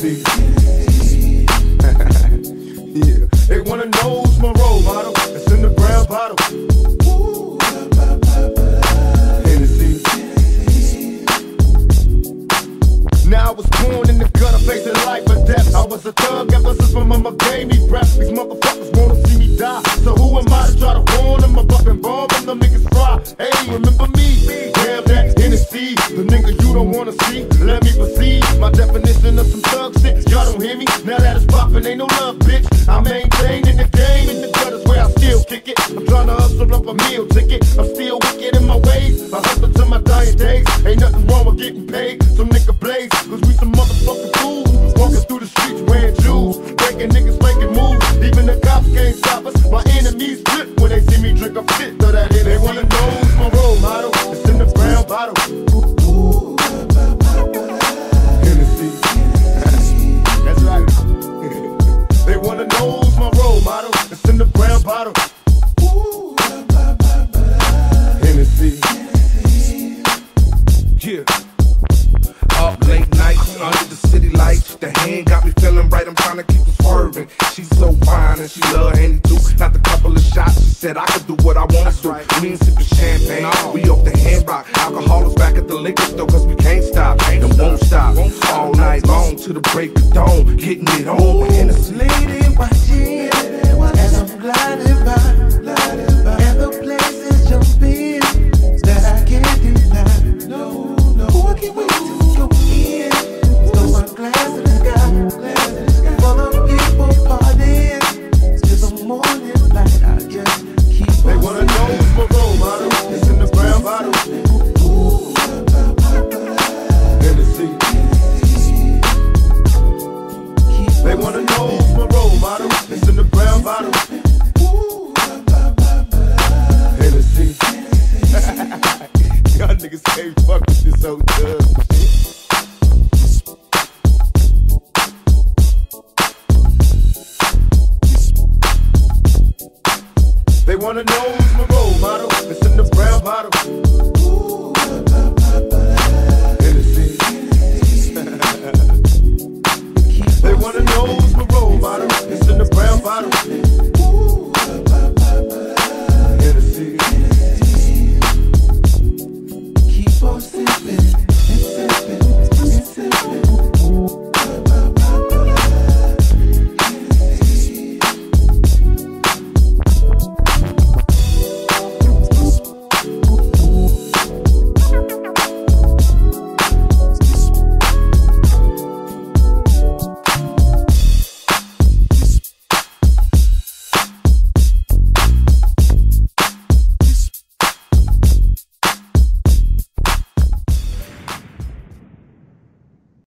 Hennessy. Yeah. They wanna know who's my role model. It's in the brown bottle. Hennessy. Now I was born in the gutter, facing life or death. I was a thug ever since my mama gave me breath. These motherfuckers wanna see me die, so who am I to try to warn them? I'm bucking bomb and them niggas fry. Hey, remember me? Damn that Hennessy, the nigga you don't wanna see. Let me proceed. My definition of some thug shit. Y'all don't hear me? Now that it's poppin', ain't no love, bitch. I maintain in the game, in the gutters where I still kick it. I'm tryna hustle up a meal ticket. I'm still wicked in my ways. I hustle to my dying days. Ain't nothing wrong with getting paid. Some nigga blaze, cause we some motherfucking fools. Walking through the streets wearing jewels, breaking niggas making moves. Even the cops can't stop us. My enemies flip when they see me drink a fit. So that they wanna know who's my role model. It's in the brown bottle. Hennessy. That's right. They wanna know who's my role model. It's in the brown bottle. Hennessy. Yeah. Up late nights under the city lights. The hand got me feeling right. I'm trying to keep it swerving. She's so fine and she love Henny too. Not a couple of shots. She said I could do what I want to do. We ain't sipping champagne. We off the hand rock. Alcohol is back at the liquor store cause we can't stop and won't stop. All night long to the break of dawn. Getting it on.